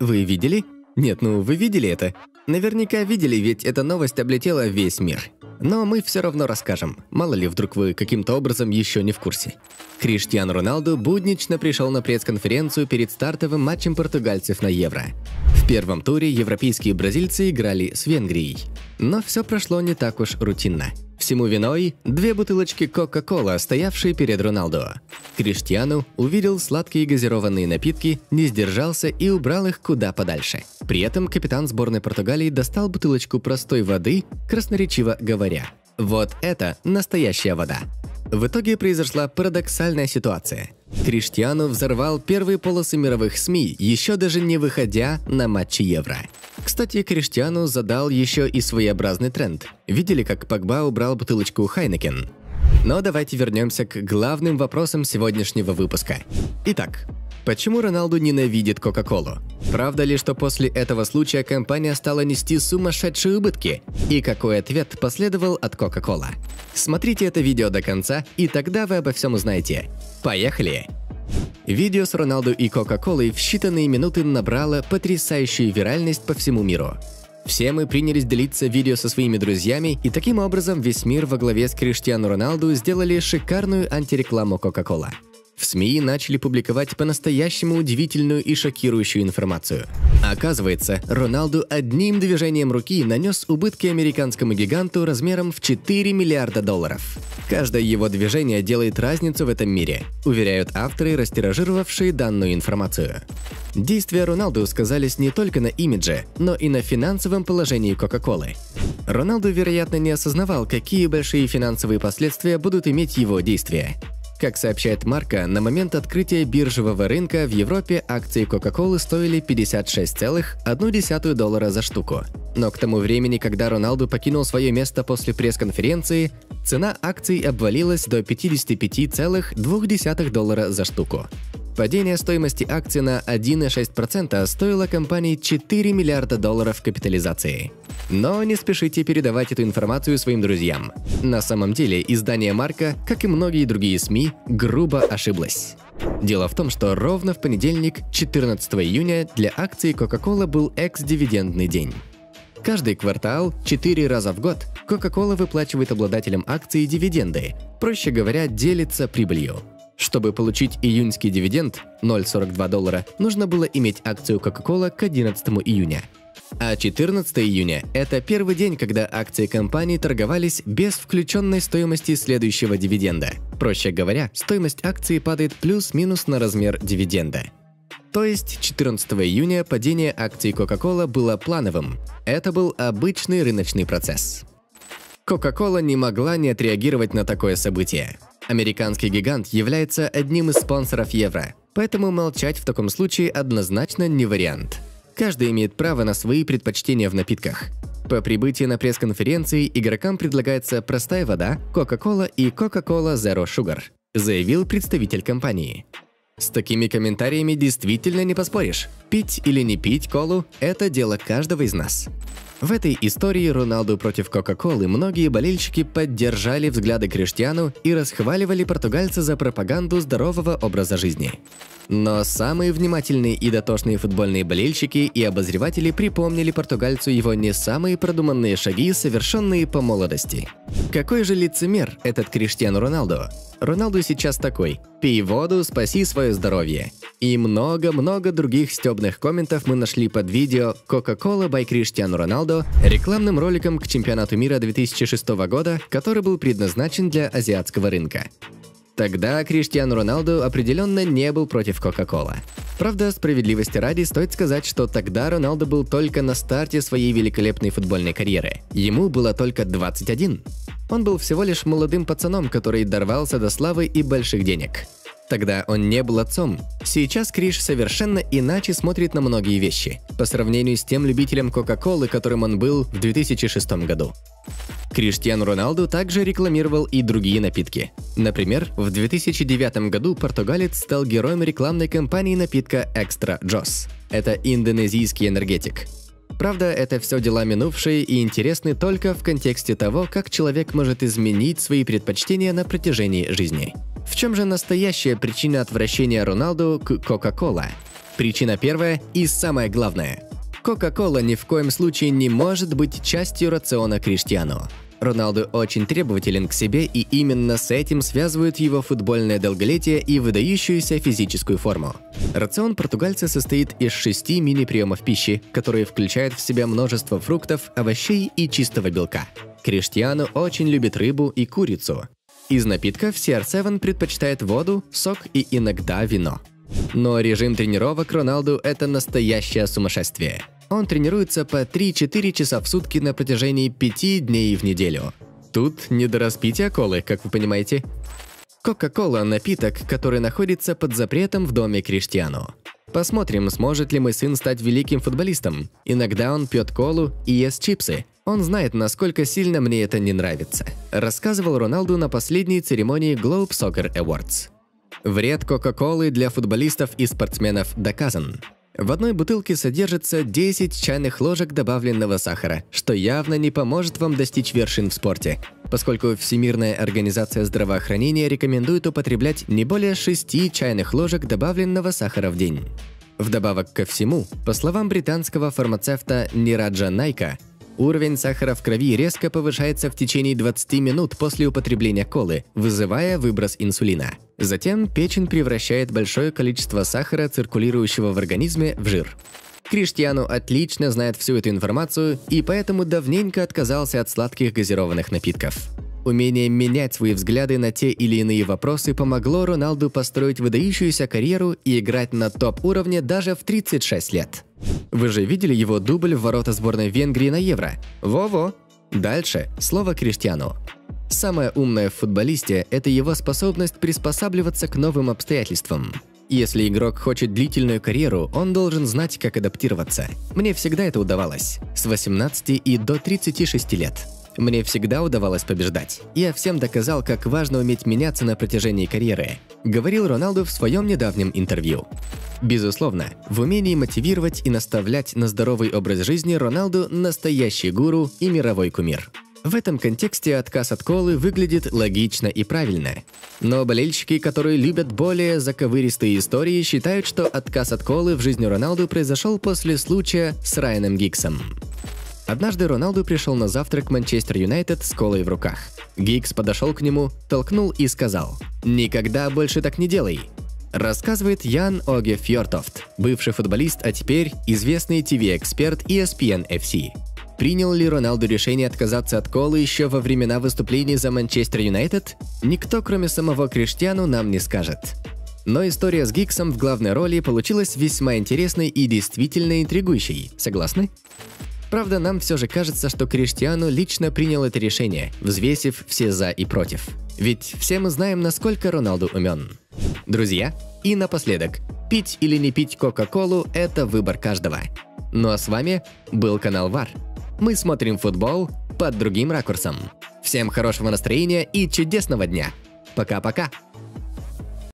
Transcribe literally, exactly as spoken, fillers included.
Вы видели? Нет, ну вы видели это? Наверняка видели, ведь эта новость облетела весь мир. Но мы все равно расскажем, мало ли вдруг вы каким-то образом еще не в курсе. Криштиану Роналду буднично пришел на пресс-конференцию перед стартовым матчем португальцев на Евро. В первом туре европейские бразильцы играли с Венгрией. Но все прошло не так уж рутинно. Всему виной две бутылочки Кока-Кола, стоявшие перед Роналду. Криштиану увидел сладкие газированные напитки, не сдержался и убрал их куда подальше. При этом капитан сборной Португалии достал бутылочку простой воды, красноречиво говоря: «Вот это настоящая вода». В итоге произошла парадоксальная ситуация. Криштиану взорвал первые полосы мировых СМИ, еще даже не выходя на матчи Евро. Кстати, Криштиану задал еще и своеобразный тренд. Видели, как Погба убрал бутылочку Хайнекен? Но давайте вернемся к главным вопросам сегодняшнего выпуска. Итак, почему Роналду ненавидит Кока-Колу? Правда ли, что после этого случая компания стала нести сумасшедшие убытки? И какой ответ последовал от Кока-Кола? Смотрите это видео до конца, и тогда вы обо всем узнаете. Поехали! Видео с Роналду и Кока-Колой в считанные минуты набрало потрясающую виральность по всему миру. Все мы принялись делиться видео со своими друзьями, и таким образом весь мир во главе с Криштиану Роналду сделали шикарную антирекламу Кока-Кола. В СМИ начали публиковать по-настоящему удивительную и шокирующую информацию. Оказывается, Роналду одним движением руки нанес убытки американскому гиганту размером в четыре миллиарда долларов. Каждое его движение делает разницу в этом мире, уверяют авторы, растиражировавшие данную информацию. Действия Роналду сказались не только на имидже, но и на финансовом положении Кока-Колы. Роналду, вероятно, не осознавал, какие большие финансовые последствия будут иметь его действия. Как сообщает Марка, на момент открытия биржевого рынка в Европе акции Coca-Cola стоили пятьдесят шесть целых одна десятая доллара за штуку. Но к тому времени, когда Роналду покинул свое место после пресс-конференции, цена акций обвалилась до пятидесяти пяти целых двух десятых доллара за штуку. Падение стоимости акций на один целых шесть десятых процента стоило компании четыре миллиарда долларов капитализации. Но не спешите передавать эту информацию своим друзьям. На самом деле, издание Марка, как и многие другие СМИ, грубо ошиблось. Дело в том, что ровно в понедельник, четырнадцатого июня, для акций Coca-Cola был экс-дивидендный день. Каждый квартал, четыре раза в год, Coca-Cola выплачивает обладателям акций дивиденды, проще говоря, делится прибылью. Чтобы получить июньский дивиденд ноль целых сорок два доллара, нужно было иметь акцию Coca-Cola к одиннадцатому июня. А четырнадцатого июня – это первый день, когда акции компании торговались без включенной стоимости следующего дивиденда. Проще говоря, стоимость акции падает плюс-минус на размер дивиденда. То есть четырнадцатого июня падение акций Coca-Cola было плановым. Это был обычный рыночный процесс. Coca-Cola не могла не отреагировать на такое событие. Американский гигант является одним из спонсоров Евро, поэтому молчать в таком случае однозначно не вариант. Каждый имеет право на свои предпочтения в напитках. По прибытии на пресс-конференции игрокам предлагается простая вода, Coca-Cola и Coca-Cola Zero Sugar, заявил представитель компании. С такими комментариями действительно не поспоришь. Пить или не пить колу – это дело каждого из нас. В этой истории Роналду против Кока-Колы многие болельщики поддержали взгляды Криштиану и расхваливали португальца за пропаганду здорового образа жизни. Но самые внимательные и дотошные футбольные болельщики и обозреватели припомнили португальцу его не самые продуманные шаги, совершенные по молодости. Какой же лицемер этот Криштиану Роналду? Роналду сейчас такой: «Пей воду, спаси свое здоровье». И много-много других стёбных комментов мы нашли под видео Coca-Cola by Криштиану Роналду, рекламным роликом к чемпионату мира две тысячи шестого года, который был предназначен для азиатского рынка. Тогда Криштиану Роналду определенно не был против Coca-Cola. Правда, справедливости ради стоит сказать, что тогда Роналду был только на старте своей великолепной футбольной карьеры. Ему было только двадцать один. Он был всего лишь молодым пацаном, который дорвался до славы и больших денег. Тогда он не был отцом. Сейчас Криш совершенно иначе смотрит на многие вещи, по сравнению с тем любителем Кока-Колы, которым он был в две тысячи шестом году. Криштиану Роналду также рекламировал и другие напитки. Например, в две тысячи девятом году португалец стал героем рекламной кампании напитка Extra Joss. Это индонезийский энергетик. Правда, это все дела минувшие и интересны только в контексте того, как человек может изменить свои предпочтения на протяжении жизни. В чем же настоящая причина отвращения Роналду к Coca-Cola? Причина первая и самая главная. Кока-кола ни в коем случае не может быть частью рациона Криштиану. Роналду очень требователен к себе, и именно с этим связывают его футбольное долголетие и выдающуюся физическую форму. Рацион португальца состоит из шести мини-приемов пищи, которые включают в себя множество фруктов, овощей и чистого белка. Криштиану очень любит рыбу и курицу. Из напитков си ар семь предпочитает воду, сок и иногда вино. Но режим тренировок Роналду – это настоящее сумасшествие. Он тренируется по три-четыре часа в сутки на протяжении пяти дней в неделю. Тут не до распития колы, как вы понимаете. Кока-кола – напиток, который находится под запретом в доме Криштиану. Посмотрим, сможет ли мой сын стать великим футболистом. Иногда он пьет колу и ест чипсы. Он знает, насколько сильно мне это не нравится, рассказывал Роналду на последней церемонии Globe Soccer Awards. Вред Кока-колы для футболистов и спортсменов доказан. В одной бутылке содержится десять чайных ложек добавленного сахара, что явно не поможет вам достичь вершин в спорте, поскольку Всемирная организация здравоохранения рекомендует употреблять не более шести чайных ложек добавленного сахара в день. Вдобавок ко всему, по словам британского фармацевта Нираджа Найка, уровень сахара в крови резко повышается в течение двадцати минут после употребления колы, вызывая выброс инсулина. Затем печень превращает большое количество сахара, циркулирующего в организме, в жир. Криштиану отлично знает всю эту информацию и поэтому давненько отказался от сладких газированных напитков. Умение менять свои взгляды на те или иные вопросы помогло Роналду построить выдающуюся карьеру и играть на топ-уровне даже в тридцать шесть лет. Вы же видели его дубль в ворота сборной Венгрии на Евро? Во-во! Дальше слово Криштиану. Самое умное в футболисте – это его способность приспосабливаться к новым обстоятельствам. Если игрок хочет длительную карьеру, он должен знать, как адаптироваться. Мне всегда это удавалось. С восемнадцати и до тридцати шести лет. Мне всегда удавалось побеждать. Я всем доказал, как важно уметь меняться на протяжении карьеры, говорил Роналду в своем недавнем интервью. Безусловно, в умении мотивировать и наставлять на здоровый образ жизни Роналду – настоящий гуру и мировой кумир. В этом контексте отказ от колы выглядит логично и правильно. Но болельщики, которые любят более заковыристые истории, считают, что отказ от колы в жизни Роналду произошел после случая с Райаном Гиггсом. Однажды Роналду пришел на завтрак в Манчестер Юнайтед с колой в руках. Гиггс подошел к нему, толкнул и сказал: «Никогда больше так не делай», рассказывает Ян Оге Фьортофт, бывший футболист, а теперь известный ти ви-эксперт и эс пи эн эф си. Принял ли Роналду решение отказаться от колы еще во времена выступлений за Манчестер Юнайтед? Никто, кроме самого Криштиану, нам не скажет. Но история с Гиггсом в главной роли получилась весьма интересной и действительно интригующей. Согласны? Правда, нам все же кажется, что Криштиану лично принял это решение, взвесив все «за» и «против». Ведь все мы знаем, насколько Роналду умен. Друзья, и напоследок, пить или не пить Кока-колу – это выбор каждого. Ну а с вами был канал ВАР. Мы смотрим футбол под другим ракурсом. Всем хорошего настроения и чудесного дня. Пока-пока.